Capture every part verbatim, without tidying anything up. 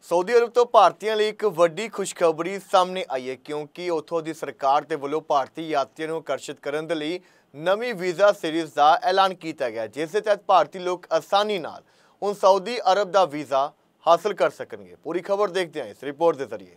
Saudi अरब तो भारतीयों लिए एक वड्डी खुशखबरी सामने आई है क्योंकि उत्थों की सरकार के वालों भारतीय यात्रियों को आकर्षित करने के लिए नवी वीज़ा सीरीज़ का ऐलान किया गया, जिस तहत भारतीय लोग आसानी नाल हुण सऊदी अरब का वीज़ा हासिल कर सकेंगे। पूरी खबर देखते हैं इस रिपोर्ट के जरिए।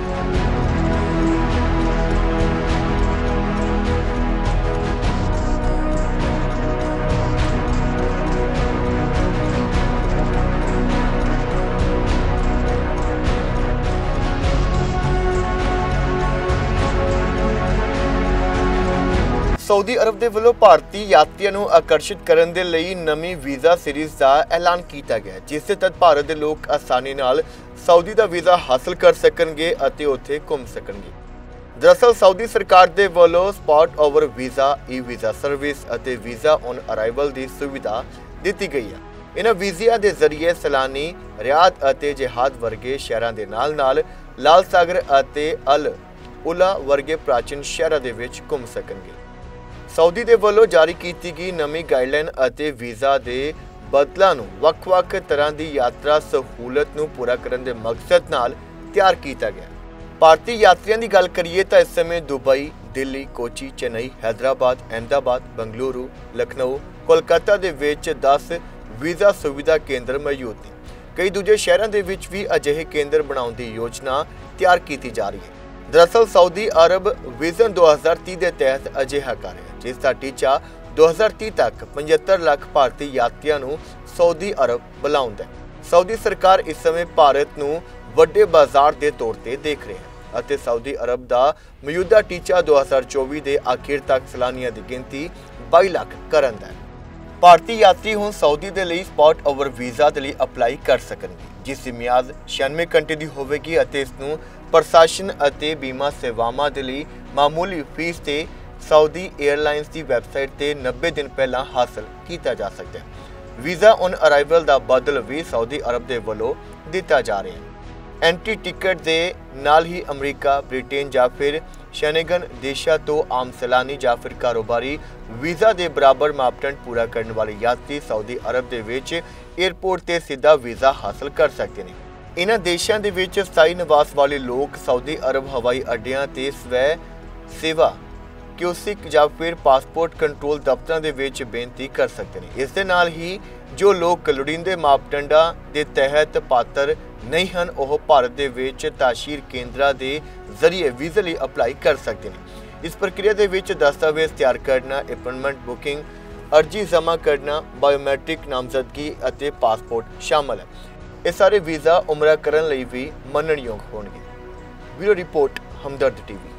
सऊदी अरब के वालों भारतीय यात्रियों को आकर्षित करने के लिए नवी वीज़ा सीरीज़ का ऐलान किया गया, जिस तहत भारत के लोग आसानी नाल सऊदी का वीज़ा हासिल कर सकेंगे और उत्थे घूम सकेंगे। दरअसल सऊदी सरकार के वालों spot over visa, e visa service और वीज़ा ऑन अराइवल की सुविधा दी गई है। इन वीज़िया के जरिए सैलानी रियाद और जिहाद वर्गे शहरों के नाल नाल लाल सागर और अल उला वर्गे प्राचीन शहरों के विच घूम सकेंगे। सऊदी के वालों जारी की गई नवी गाइडलाइन और वीज़ा के बदलों वख-वख तरह की यात्रा सहूलत को पूरा करने के मकसद नाल तैयार किया गया। भारतीय यात्रियों की गल करिए तो इस समय दुबई, दिल्ली, कोची, चेन्नई, हैदराबाद, अहमदाबाद, बंगलुरु, लखनऊ, कोलकाता के विच दस वीज़ा सुविधा केंद्र मौजूद हैं। कई दूजे शहरों के विच भी अजिहे केंद्र बनाने की योजना तैयार की जा रही है। दरअसल सऊदी अरब विजन दो हज़ार तीस के तहत अजिहा कर रहा है, जिसका टीचा दो हज़ार तीस तक पचहत्तर लाख भारतीय यात्रियों को सऊदी अरब बुलाउंदा है। सऊदी सरकार इस समय भारत को वड्डे बाजार के तौर पर देख रहे हैं और सऊदी अरब का मौजूदा टीचा दो हज़ार चौबीस के आखिर तक सैलानियों की गिनती बाई लाख करन दा है। भारतीय यात्री हुण सऊदी के लिए स्पॉट ओवर वीज़ा के लिए अपलाई कर सकेंगे, जिसकी मियाद छियानवे घंटे की होगी और इसनूं प्रशासन और बीमा सेवावां के लिए मामूली फीस से सऊदी एयरलाइंस की वैबसाइट से नब्बे दिन पहला हासिल किया जा सकता है। वीज़ा ऑन अराइवल का बदल भी सऊदी अरब के वालों दिता जा रहा है। एंट्री टिकट के नाल ही अमरीका, ब्रिटेन या फिर शेनेगन देशों तो आम सैलानी या फिर कारोबारी वीज़ा के बराबर मापदंड पूरा करने वाले यात्री सऊदी अरब के विच एयरपोर्ट से सीधा वीज़ा हासिल कर सकते हैं। इन्हां देशों के विच स्थाई निवास वाले लोग सऊदी अरब हवाई अड्डियां ते स्वै सेवा क्यूसिक या फिर पासपोर्ट कंट्रोल दफ्तरों के विच बेनती कर सकते हैं। इस दे नाल ही जो लोग लोड़ींदे मापदंडां के तहत पात्र नहीं हैं वह भारत के विच ताशीर केंद्र के जरिए वीज़े लिए अपलाई कर सकते हैं। इस प्रक्रिया के विच दस्तावेज तैयार करना, अपॉइंटमेंट बुकिंग, अर्जी जमा करना, बायोमैट्रिक नामजदगी और पासपोर्ट शामिल है। ये सारे वीज़ा उमरा करने लिए भी मनणयोग होंगे। Bureau report Hamdard TV.